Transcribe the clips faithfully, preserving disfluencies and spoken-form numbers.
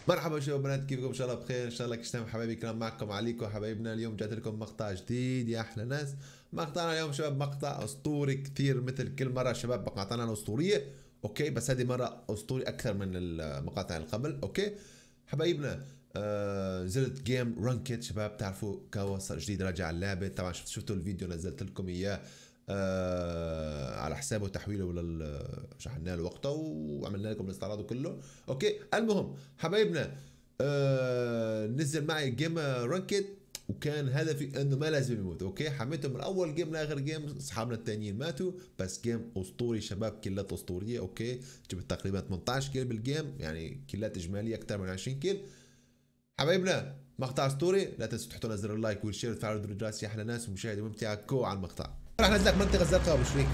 مرحبا شباب بنات، كيفكم؟ ان شاء الله بخير، ان شاء الله كشتم حبايبي الكرام. معكم عليكم حبايبنا. اليوم جات لكم مقطع جديد يا احلى ناس. مقطعنا اليوم شباب مقطع اسطوري كثير، مثل كل مره شباب مقاطعنا الاسطوريه اوكي، بس هذه مره اسطوري اكثر من المقاطع اللي قبل اوكي حبايبنا. آه نزلت جيم رانكيت شباب، تعرفوا كاوا صار جديد راجع اللعبه. طبعا شفت شفتوا الفيديو نزلت لكم اياه آه على حسابه تحويله لل شحنا له وقته وعملنا لكم الاستعراض وكله اوكي. المهم حبايبنا، آه نزل معي جيم رانكيت، وكان هدفي انه ما لازم يموت اوكي. حميته من اول جيم لاخر جيم، اصحابنا التانيين ماتوا، بس جيم اسطوري شباب، كيلات اسطوريه اوكي. جبت تقريبا ثمانية عشر كيل بالجيم، يعني كيلات اجماليه اكثر من عشرين كيل حبايبنا. مقطع اسطوري، لا تنسوا تحطوا لنا زر اللايك والشير وتفعلوا زر الجرس يا احلى ناس، ومشاهده ممتعه كو على المقطع. راح نزلك منطقه زرقاء ابو شريك.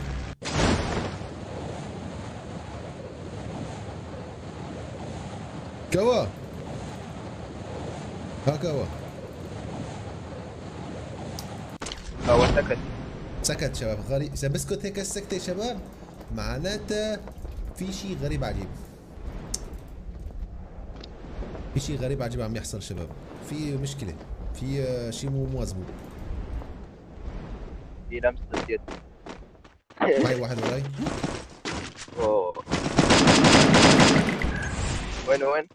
كوا ها كوا هو سكت. سكت شباب غريب. اذا بسكت هيك السكتة يا شباب معناتها في شيء غريب عجيب، في شيء غريب عجيب عم يحصل شباب، في مشكلة، في آه، شيء مو مظبوط. في لمسة يد. معي واحد وراي. اوه، وين وين؟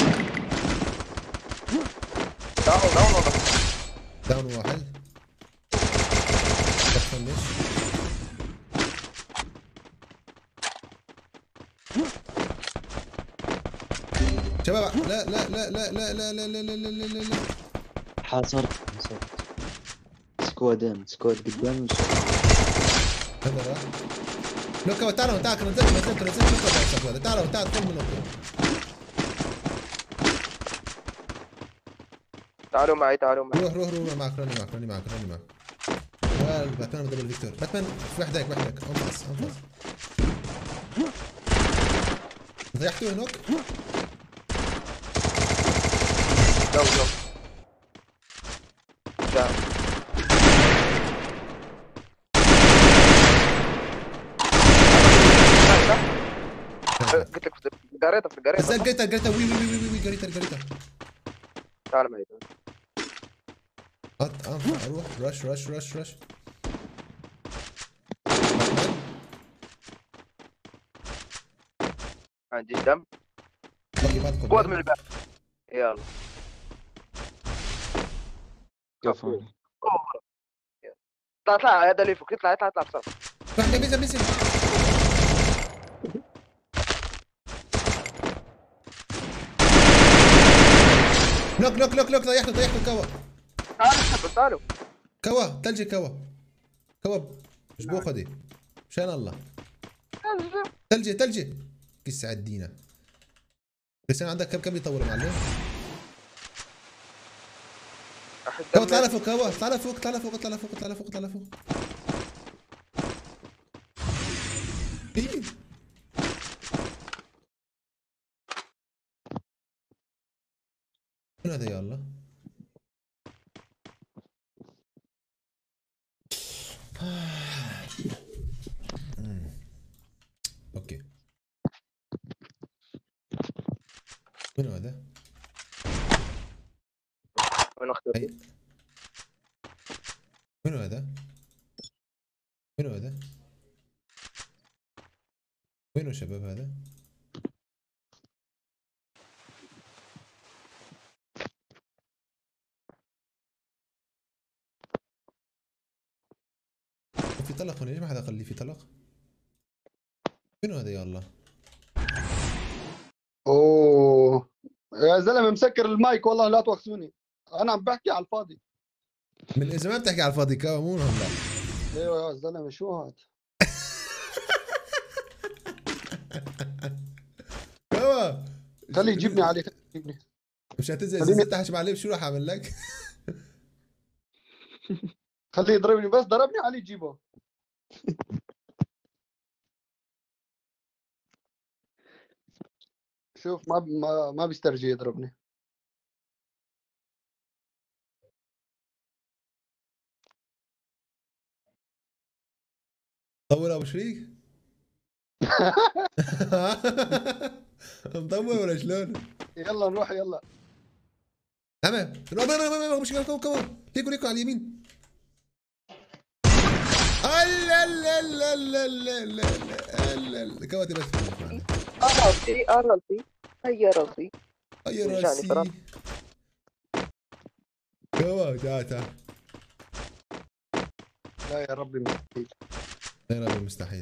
داون داون والله. داون واحد. دخل ليش؟ شباب لا لا لا لا لا لا لا لا لا لا لا لا لا. حاصرت حاصرت سكوادين، سكواد قدام وسكواد. هذا راح. لوكا تعالوا تعالوا نزلت نزلت نزلت لوكا، تعالوا تعالوا كل من لوكا. تعالوا معي تعالوا معي. روح روح روح معك، راني معك راني معك راني معك. باتمان بدبل فيكتور، باتمان في وحدك وحدك انفص انفص. ضيعتوه هناك. جو جو جاء. قلت لك في القريطة في القريطة. نزل قريتا قريتا وي وي وي وي وي قريتا قريتا. تعال معي. هات انفع اروح رش رش رش رش. عندي دم. باقي ما تدخل. قوة من الباب. يلا. كفو. اطلع اطلع، هذا اللي فوق، اطلع اطلع اطلع بسرعة. راح بيزن بيزن. نوك نوك نوك نوك. ضيعته ضيعته كوا. تعالوا تعالوا. كوا ثلجي كوا كوا جبوه خدي مشان الله. ثلجي ثلجي كيس عدينا. بس عندك كم كم يطول يا معلم؟ كوا اطلع لفوق، كوا اطلع لفوق اطلع لفوق اطلع لفوق اطلع لفوق اطلع لفوق. ايه من هذا يا الله؟ اوكي من هذا؟ وين اختي؟ من هذا؟ من هذا؟ وينو شباب هذا؟ في طلق هنا، ليش ما حدا قال لي في طلق؟ وينو هذا يا الله؟ اوه يا زلمه مسكر المايك، والله لا توخسوني، انا عم بحكي على الفاضي. من اذا ما بتحكي على الفاضي كاوا مو هلا. ايوه يا زلمه شو هاد؟ كاوا خليه يجيبني عليه، خليه يجيبني. مش هتنزل اذا نزلت تحت معلم شو راح اعمل لك؟ خليه يضربني، بس ضربني عليه جيبه. شوف ما ما, ما بيسترجي يضربني. طول ابو شريك. مطول ولا شلون؟ يلا نروح يلا. امام امام مش كمان كمان هيكو هيكو على اليمين. لا لا لا لا لا لا لا كواتي بس راسي راسي هيا راسي هيا رجعني راسي فرنسا. كوا تعال تعال. لا يا ربي مستحيل. يا ربي مستحيل.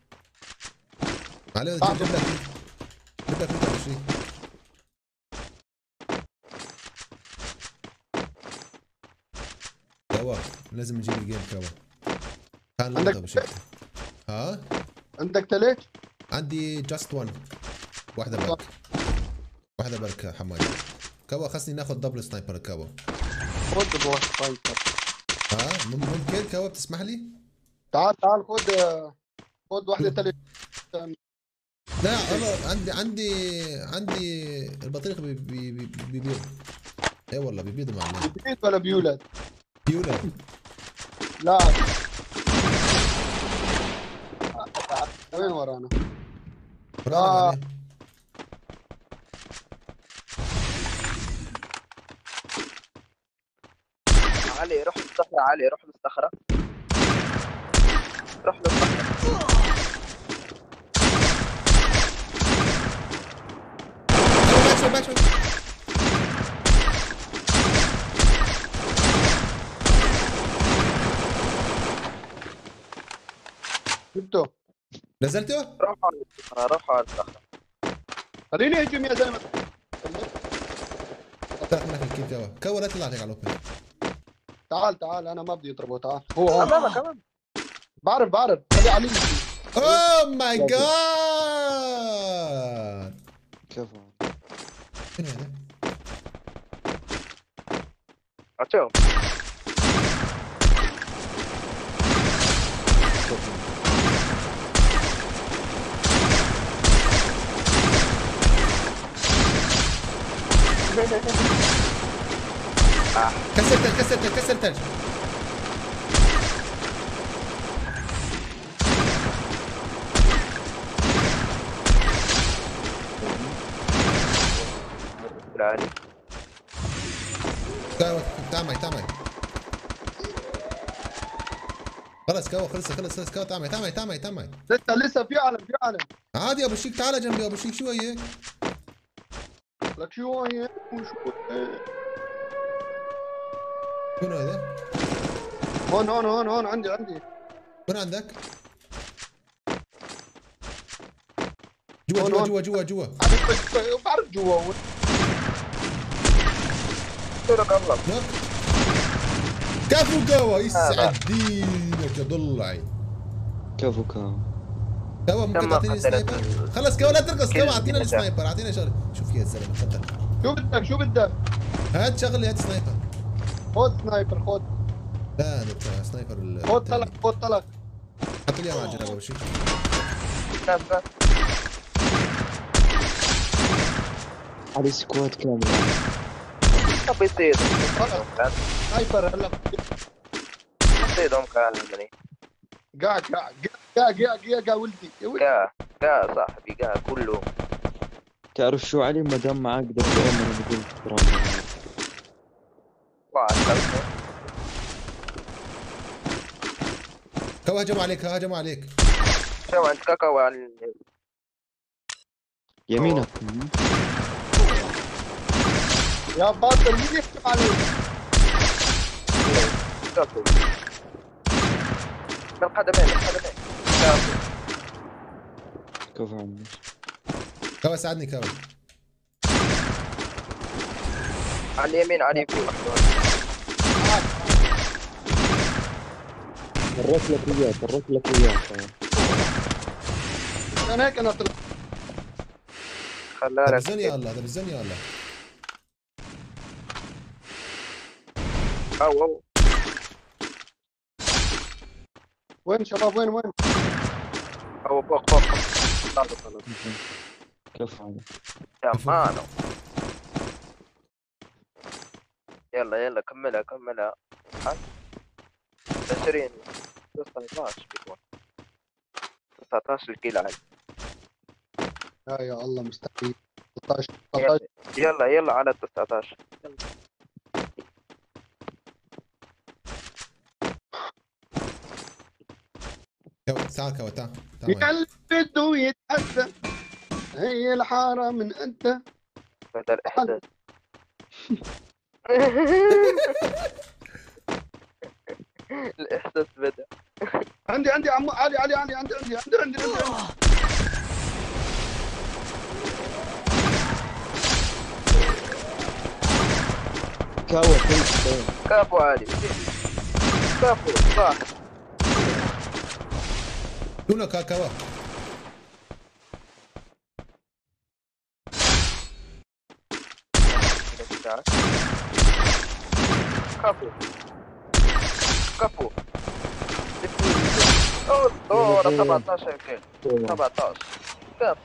علي جيب لك جيب لك ثلاثة وعشرين. كوا لازم نجيب الجيم كوا. كان عندك ابو شكل. ها عندك تلات؟ عندي جاست وان. واحدة برك واحدة برك حمادي. كوا خصني ناخذ دبل سنايبر كوا. خد بوح سنايبر. ها ممكن كوا بتسمح لي؟ تعال تعال خد خد واحدة تلات. لا انا عندي عندي عندي البطريق بي بي بي بيبيض. اي والله بيبيض معنا. بيبيض ولا بيولد؟ بيولد. لا وين ورانا؟ ورانا آه. عليه. علي روح للصخرة، علي روح للصخرة، روح للصخرة. باك شوي باك شوي. جبته. نزلته؟ روح على الصخرة، روح على الصخرة. خليني اهجم يا زلمه. طلع منك الكيل كوا. كوا لا تطلع عليك على الاوبن. تعال تعال انا ما بدي اضربه. تعال هو هون. امامك امامك. بعرف بعرف خليه علي. اوه ماي جاد. كفو. شنو هذا؟ عطيهم. كسرت كسرت كسرت. العالي. كوا تعال معي تعال معي. خلص كوا خلص خلص خلص كوا تعال معي تعال معي تعال معي تعال معي. لسه لسه في عالم في عالم. عادي يا ابو شيك تعال جنبي يا ابو شيك شو هيك؟ لك شو هي وشو شنو هذا؟ هون هون هون هون عندي عندي. وين عندك؟ جوا هون جوا هون. جوا جوا جوا. عارف بعرف جوا وين. لك الله. نوك. كفو كوا يسعد دينك يا ضلعي. كفو كفو. كوا ممكن تم تعطيني قتلت. سنايبر؟ خلص كوا لا ترقص كوا كل اعطينا نجاح. السنايبر اعطينا شغله. شوف يا زلمه تفضل. شو بدك شو بدك؟ هات شغلي هات سنايبر. خد سنايبر خد. لا هذا سنايبر ال- خد الثاني. طلق خد طلق. حط لي اياه مع الجناب اول شيء. بس بس. علي سكواد كامل. طب يصيد. سنايبر هلا يصيدهم كاملين. قاع قاع قاع قاع قاع قاع ولدي يا ولدي. قا قا صاحبي قا كله. تعرف شو علي ما دام معاك دبل اومن بدون احترام. واحد كوا هجموا عليك هجموا عليك. شو عند كاكاو على يمينك. يا باطل مين يحكي عليك؟ كاكو. بالقدمين بالقدمين. كاكو. كفو عني. كوا ساعدني كوا. على اليمين على اليمين. فرت لك اياه فرت لك اياه. عشان هيك انا طلعت. خلاه ده لك. بالزون يا الله ده بالزون يا الله. او او. وين شباب وين وين؟ او فوق فوق. خلاص خلاص. كفو علي. تمام. يلا يلا كملها كملها. عشرين تسعة عشر بيكون تسعة عشر كيلو عادي. لا يا الله مستحيل. تسعطعش تسعطعش. يلا يلا على تسعطعش. كو- تعال كوا تعال تعال يا معي. اللي بده يتحدى هي الحارة من انت. هذا الاحساس. الاحساس بدا. عندي عندي عمو علي علي علي عندي عندي عندي عندي عندي عندي. كاوا كيف كابو عالي. كابو صح. دونا كا كوا. كابو كابو. اوه سبعطعش يمكن. سبعطعش كابو.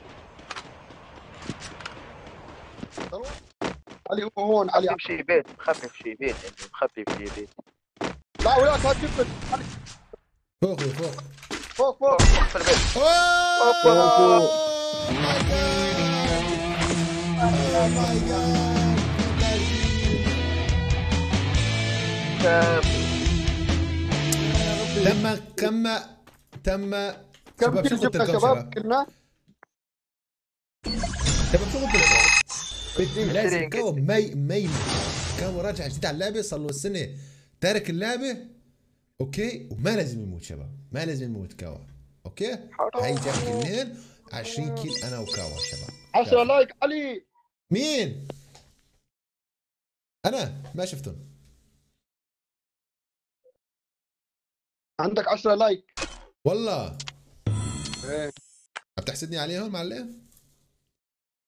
علي هو هون علي. مخفف شي بيت مخفف شي بيت يعني مخفف شي بيت. لا وياك هات جبت علي. فوق فوق. فوق فوق. فوق فوق في البيت. اوه ماي جاد. كابو. تم كم تم كم شباب شو كيل قلت جبنا لكم شباب شباب؟ كلنا؟ شباب شو قلت لكم؟ لازم عشرين كاو مي مي كاو راجع جديد على اللعبه، صار له سنه تارك اللعبه اوكي، وما لازم يموت شباب، ما لازم يموت كاوا اوكي. هاي جاب كلين عشرين كيل انا وكاوا شباب. عشرة لايك علي. مين؟ انا ما شفتهم. عندك عشرة لايك. والله ايه عم تحسدني عليهم معلم؟